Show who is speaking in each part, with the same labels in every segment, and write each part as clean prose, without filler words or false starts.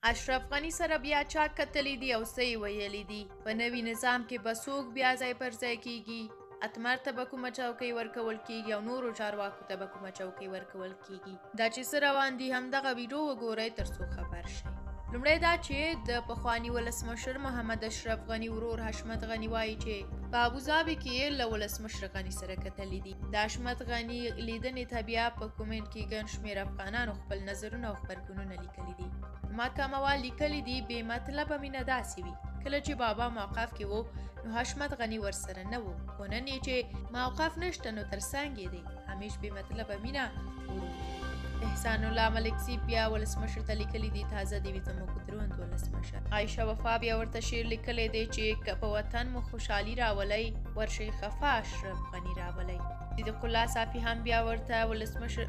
Speaker 1: اشرف غني سره بیا چا کتلی دي او څه یې ویلي دي په نوي نظام کې به څوک بیا ځای پر ځای کیږي اتمر ته به کومه چوکۍ ورکول کیږي او نورو چارواکو ته به کومه چوکۍ ورکول کیږي دا چې څه روان دي همدغه ویډیو وګورئ تر څو خبر شئ لومړی دا چې د پخواني ولسمشر محمد اشرف غني ورور حشمت غني وایي چې په ابوظبي کې له ولسمشر غني سره کتلي دي د حشمت غني لیدنې ته بیا په کومنټ کې ګڼ شمېر افغانانو خپل نظرونه او غبرګونونه لیکلي دي محکمهوال لیکلي دي بې مطلبه مینه داسې وي کله چې بابا موقف کې و نو حشمت غني ورسره نه و خو نن یې چې موقف نشته نو تر څنګ یې دی همیش بې مطلبه مینه احسان الله ملک سی بیا ولسمشر ته لیکلي دي تازه دی زموږ دروند ولسمشر عایشه وفا بیا ورته شعر لیکلی دی چې که په وطن مو خوشحالي راولئ ورشئ خفه اشرف غني راولئ صدیق الله صافي هم بیا ورته ولسمشر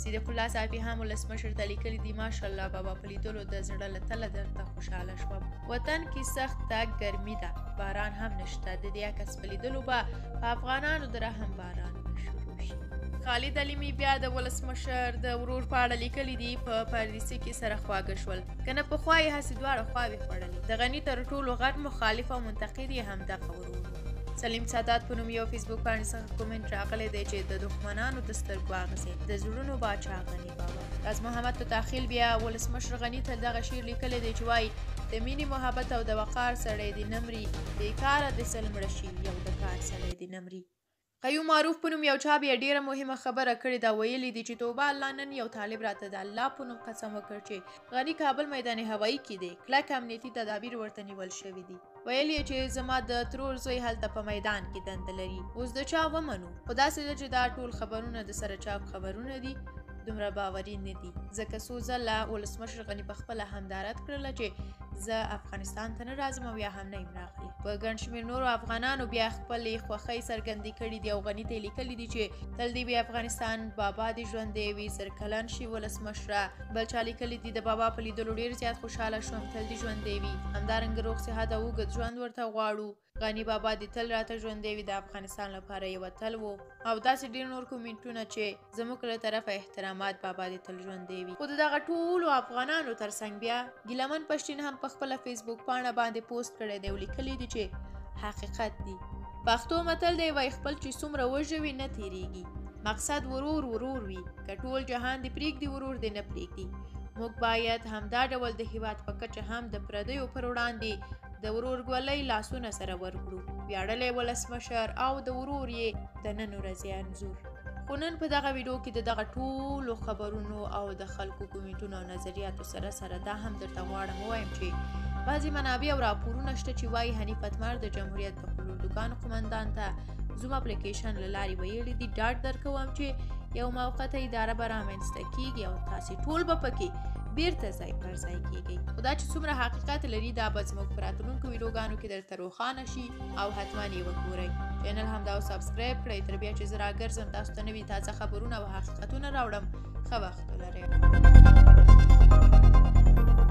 Speaker 1: ته لیکلي دي ماشاءالله بابا په لیدلو د زړه له تله درته خوشحاله شوم وطن کې سخته ګرمي ده باران هم نشته د دې عکس په لیدلو به په افغانانو د رحم باران شروع شي خالد علیمي بیا د ولسمشر د ورور په اړه لیکلي دي په پردیسي کې سره خواږه شول که نه پخوا یې هسې دواړه خواوې خوړلې د غني تر ټولو غټ مخالف او منتقد یې همدغه ورور سلیم سادات په نوم یو فیسبوک باندې څخه کومنټ راغلی دی چې د دښمنانو د سترګو اغزې د زړونو باچا غني بابا راز محمد تخیل بیا ولسمشر غني ته دغه شعر لیکلی دی چې وایي د مینې محبت او د وقار سړی دې نه مري بېکاره د سل مړه شي یو د کار سړی دې نه مري قیوم معروف په نوم یو چا بیا ډیره مهمه خبره کړې ده ویلي دي چې توبه الله نن یو طالب راته د الله په نوم قسم وکړ چې غني کابل میدان هوایي کې دی کلک امنیتي تدابیر ورته نیول شوي دي ویل یې چې زما د ترور زوی هلته په میدان کې دنده لري اوس د چا ومنو خو داسې ده چې دا ټول خبرونه د سره چاپ خبرونه دي دومره باوري نه دي ځکه څو ځله ولسمشر غني په خپله همدارت کړله چې زه افغانستان ته نه راځم او یا هم نه یم راغلی په ګڼ شمېر نورو افغانانو بیا خپلې خوښۍ څرګندې کړي دي او غني ته یې لیکلي دي چې تل دې وي افغانستان بابا دې ژوندی وي زر کلن شي ولسمشره بل چا لیکلي دي د بابا په لیدلو ډېر زیات خوشحاله شوم تل دې ژوندی وي همدارنګه روغ صحت او اوږد ژوند ورته غواړو غني بابا دې تل راته ژوندی وي د افغانستان لپاره یو اتل و او داسې ډېر نور کومنټونه چې زموږ له طرفه احترامات بابا دې تل ژوندی وي خو د دغه ټولو افغانانو ترڅنګ بیا ګیلمن پښتین هم په خپله فیسبوک پاڼه باندې پوسټ کړی دی او لیکلی دی چې حقیقت دی پښتو متل دی وایي خپل چې څومره وژوي نه تیریږي مقصد ورور وي که ټول جهان دې پرېږدي ورور دې نه پرېږدي موږ باید همدا ډول د هېواد په کچه هم د پردیو پر وړاندې د ورورګلۍ لاسونه سره ورکړو ویاړلی ولسمشر او د ورور یې د نن ورځې انځور خو نن په دغه ویډیو کې د دغه ټولو خبرونو او د خلکو کومنټونو او نظریاتو سره دا هم درته غواړم ووایم چې بعضې منابع او راپورونه شته چې وایي حنیف اتمر د جمهوریت د خپلو اردوګانو قمندان ته زوم اپلیکیشن له لارې ویلي دي ډاډ درکوم چې یو موقته اداره به رامنځته کیږي او تاسې ټول به پکې بیرته ځای پر ځای کیږئ خو دا چې څومره حقیقت لري دا به زموږ په راتلونکو ویډیوګانو کې درته روښانه شي او حتما یې وګورئ چینل همدا سابسکرایب کړئ تر بیا چې زه راګرځم تاسو ته نوي تازه خبرونه او حقیقتونه راوړم ښه وخت ولرئ